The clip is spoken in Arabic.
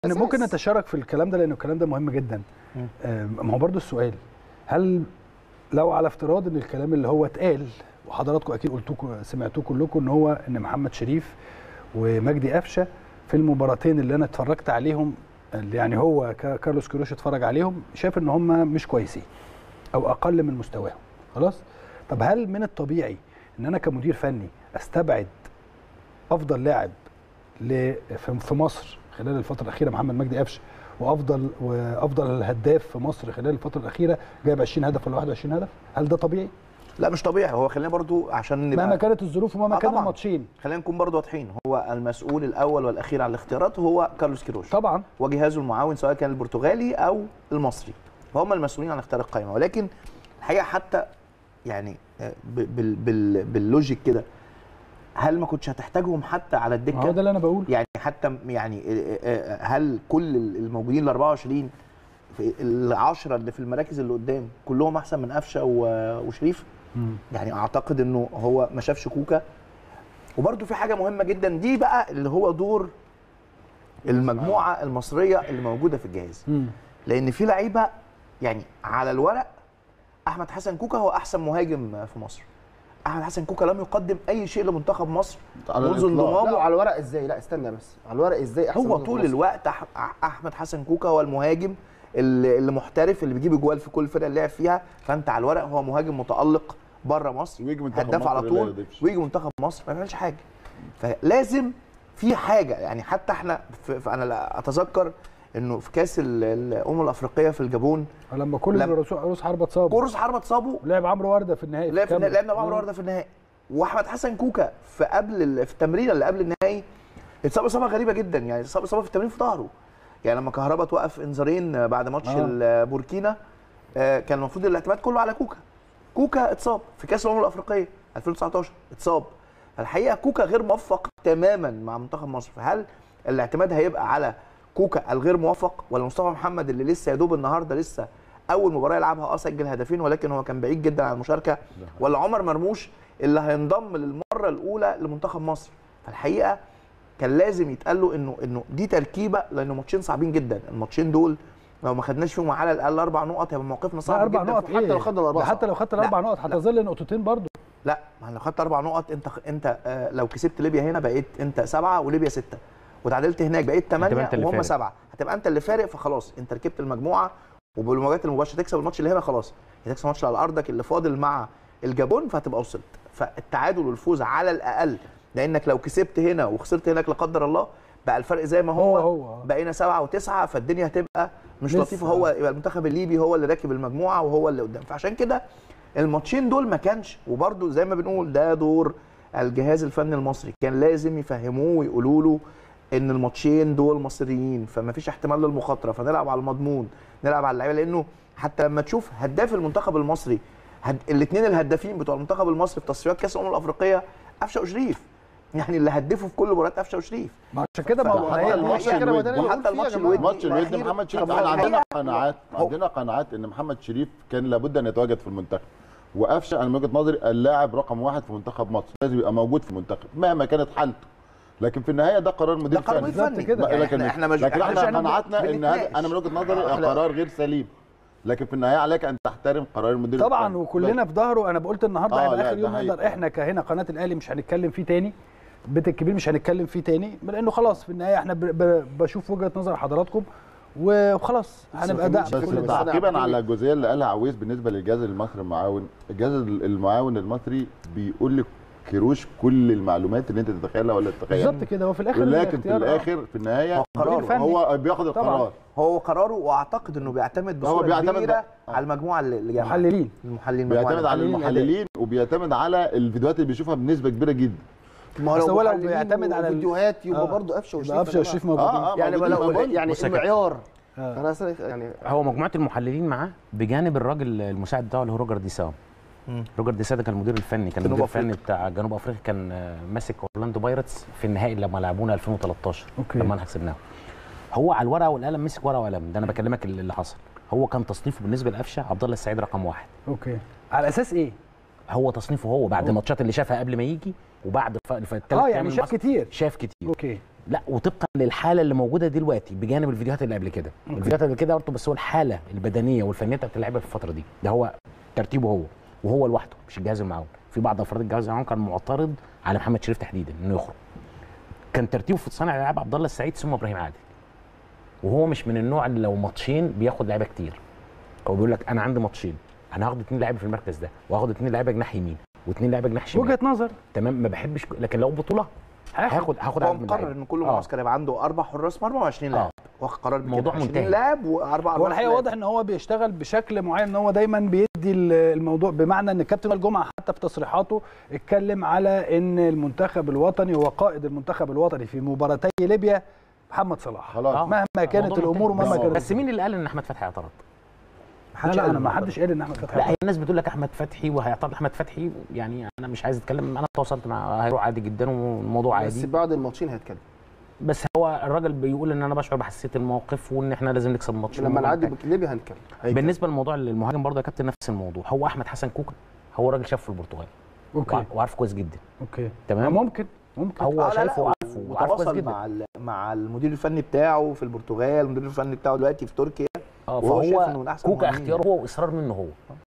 يعني ممكن نتشارك في الكلام ده لان الكلام ده مهم جدا. ما هو برضو السؤال، هل لو على افتراض ان الكلام اللي هو اتقال وحضراتكم اكيد قلتوه سمعتوه كلكم ان محمد شريف ومجدي قفشه في المباراتين اللي انا اتفرجت عليهم، اللي يعني هو كارلوس كيروش اتفرج عليهم، شاف ان هم مش كويسين او اقل من مستواهم خلاص. طب هل من الطبيعي ان انا كمدير فني استبعد افضل لاعب في مصر خلال الفتره الاخيره محمد مجدي قفشه، وافضل هداف في مصر خلال الفتره الاخيره جايب 20 هدف ولا 21 هدف؟ هل ده طبيعي؟ لا مش طبيعي. هو خلينا برضو عشان نبقى مهما كانت الظروف ومهما كان الماتشين، خلينا نكون برضو واضحين، هو المسؤول الاول والاخير عن الاختيارات هو كارلوس كيروش طبعا، وجهازه المعاون سواء كان البرتغالي او المصري، فهم المسؤولين عن اختيار القائمه. ولكن الحقيقه حتى يعني باللوجيك كده، هل ما كنتش هتحتاجهم حتى على الدكه؟ هو ده اللي انا بقول. يعني حتى يعني هل كل الموجودين ال 24 ال10 اللي في المراكز اللي قدام كلهم احسن من قفشه وشريف؟ يعني اعتقد انه هو ما شافش كوكا. وبرده في حاجه مهمه جدا، دي بقى اللي هو دور المجموعه المصريه اللي موجوده في الجهاز. لان في لعيبه يعني على الورق احمد حسن كوكا هو احسن مهاجم في مصر. احمد حسن كوكا لم يقدم اي شيء لمنتخب مصر منذ انضمامه. لا على الورق ازاي؟ لا استنى بس، على الورق ازاي احسن؟ هو طول الوقت احمد حسن كوكا هو المهاجم اللي محترف، اللي بيجيب اجوال في كل فرقه اللي لعب فيها. فانت على الورق هو مهاجم متالق بره مصر، هداف على طول، ويجي منتخب مصر ما بيعملش حاجه. فلازم في حاجه يعني. حتى احنا انا اتذكر انه في كاس الافريقيه في الجابون لما كل رؤوس حربه اتصابوا لعب عمرو ورده في النهائي، لعبنا عمرو ورده في النهائي. واحمد حسن كوكا في التمرين اللي قبل النهائي اتصاب اصابه غريبه جدا، يعني اصابه في التمرين في ظهره. يعني لما كهربا توقف انذارين بعد ماتش بوركينا، كان المفروض الاعتماد كله على كوكا اتصاب في كاس الافريقيه 2019 اتصاب. الحقيقه كوكا غير موفق تماما مع منتخب مصر. فهل الاعتماد هيبقى على كوكا الغير موفق، ولا مصطفى محمد اللي لسه يا دوب النهارده لسه اول مباراه يلعبها سجل هدفين ولكن هو كان بعيد جدا عن المشاركه، ولا عمر مرموش اللي هينضم للمره الاولى لمنتخب مصر؟ فالحقيقه كان لازم يتقال له انه دي تركيبه، لانه ماتشين صعبين جدا. الماتشين دول لو ما خدناش فيهم على الاقل 4 نقط هيبقى موقفنا صعب جدا. 4 نقط حتى لو خدنا الاربعه، حتى لو خدت ال4 نقط هتظل نقطتين برضه. لا، ما لو خدت 4 نقط انت لو كسبت ليبيا هنا بقيت انت 7 وليبيا 6، وتعادلت هناك بقيت 8 وهم 7، هتبقى انت اللي فارق. فخلاص انت ركبت المجموعه، وبالمواجهات المباشره تكسب الماتش اللي هنا، خلاص هتكسب الماتش على ارضك اللي فاضل مع الجابون، فهتبقى وصلت. فالتعادل والفوز على الاقل، لانك لو كسبت هنا وخسرت هناك لا قدر الله بقى الفرق زي ما هو بقينا 7 و9، فالدنيا هتبقى مش لطيفه. هو يبقى المنتخب الليبي هو اللي راكب المجموعه وهو اللي قدام. فعشان كده الماتشين دول ما كانش، وبرده زي ما بنقول ده دور الجهاز الفني المصري، كان لازم يفهموه ويقولوا له ان الماتشين دول مصريين، فما فيش احتمال للمخاطره، فنلعب على المضمون، نلعب على اللعيبه. لانه حتى لما تشوف هداف المنتخب المصري، الاثنين الهدافين بتوع المنتخب المصري في تصفيات كاس الامم الافريقيه قفشه وشريف، يعني اللي هدفوا في كل مباراه قفشه وشريف. عشان كده حتى الماتش الودي محمد شريف، احنا عندنا قناعات ان محمد شريف كان لابد ان يتواجد في المنتخب، وقفشه انا من وجهه نظري اللاعب رقم 1 في منتخب مصر، لازم يبقى موجود في المنتخب مهما كانت حالته. لكن في النهايه ده قرار مدير فني كده. لكن احنا قناعتنا ان هذا انا من وجهه نظري قرار غير سليم، لكن في النهايه عليك ان تحترم قرار المدير طبعا الفني. وكلنا في ظهره. انا قلت النهارده هيبقى اخر يوم نقدر احنا كهنا قناه الاهلي مش هنتكلم فيه تاني، البيت الكبير مش هنتكلم فيه تاني، لانه خلاص في النهايه احنا بشوف وجهه نظر حضراتكم وخلاص هنبقى ده. بس تعقيبا على الجزئيه اللي قالها عويس بالنسبه للجهاز المصري المعاون، الجهاز المعاون المصري بيقول لك كيروش كل المعلومات اللي انت تتخيلها ولا تتخيلها بالظبط كده. هو في الاخر ولكن في الاخر في النهايه هو بياخد القرار، هو قراره. واعتقد انه بيعتمد بصوره كبيره على المجموعه اللي جايه، المحللين بيعتمد على المحللين وبيعتمد على الفيديوهات اللي بيشوفها بنسبه كبيره جدا. ما هو لو بيعتمد على الفيديوهات يبقى برضه قفشه وشريف موجودين. يعني المعيار انا يعني هو مجموعه المحللين معاه بجانب الراجل المساعد بتاعه اللي هو روجر ديساو. روجر ديساو ده كان المدير الفني، كان المدير الفني بتاع جنوب افريقيا، كان ماسك اورلاندو بايرتس في النهائي لما لعبونا 2013 لما احنا كسبناهم. هو على الورقه والقلم مسك ورقه وقلم، ده انا بكلمك اللي حصل. هو كان تصنيفه بالنسبه لقفشه عبد الله السعيد رقم 1. اوكي، على اساس ايه؟ هو تصنيفه هو بعد الماتشات اللي شافها قبل ما يجي وبعد يعني شاف كتير. شاف كتير. اوكي. لا وطبقا للحاله اللي موجوده دلوقتي بجانب الفيديوهات اللي قبل كده. الفيديوهات اللي كده برضه، بس هو الحاله البدنيه والفنيه بتاعت اللعيبه في الفتره دي، ده هو ترتيبه هو وهو لوحده مش الجهاز المعاون. في بعض افراد الجهاز المعاون كان معترض على محمد شريف تحديدا انه يخرج. كان ترتيبه في صانع الالعاب عبد الله السعيد ثم ابراهيم عادل، وهو مش من النوع اللي لو ماتشين بياخد لعيبه كتير. هو بيقول لك انا عندي ماتشين، انا هاخد 2 لعيبه في المركز ده، وهاخد 2 لعيبه جناح يمين و2 لعيبه جناح شمال. وجهه نظر تمام، ما بحبش، لكن لو بطوله هاخد هو مقرر ان كل معسكر يبقى عنده 4 حراس مرمى و20 لاعب. واخد قرار موضوع منتهي. لاعب واربع. هو الحقيقه واضح ان هو بيشتغل بشكل معين، ان هو دايما بيدي الموضوع، بمعنى ان كابتن الجمعه حتى في تصريحاته اتكلم على ان المنتخب الوطني هو قائد المنتخب الوطني في مباراتي ليبيا محمد صلاح. خلاص مهما كانت الامور ومهما كانت. بس مين اللي قال ان احمد فتحي اعترض؟ لا انا ما حدش قال ان احمد فتحي. لا الناس بتقول لك احمد فتحي وهيعترض احمد فتحي، يعني انا مش عايز اتكلم، انا تواصلت مع هيروح عادي جدا والموضوع عادي، بس بعد الماتشين هيتكلم. بس هو الراجل بيقول ان انا بشعر بحساسيه الموقف وان احنا لازم نكسب الماتش. لما نعدي ليبيا هنتكلم. بالنسبه للموضوع المهاجم برضه يا كابتن نفس الموضوع. هو احمد حسن كوكا هو راجل شاف في البرتغال وعارف كويس جدا. تمام، ممكن هو شايفه وعارف كويس جدا مع المدير الفني بتاعه في البرتغال، المدير الفني بتاعه دلوقتي في تركيا. فهو كوكا اختياره هو واصرار منه هو.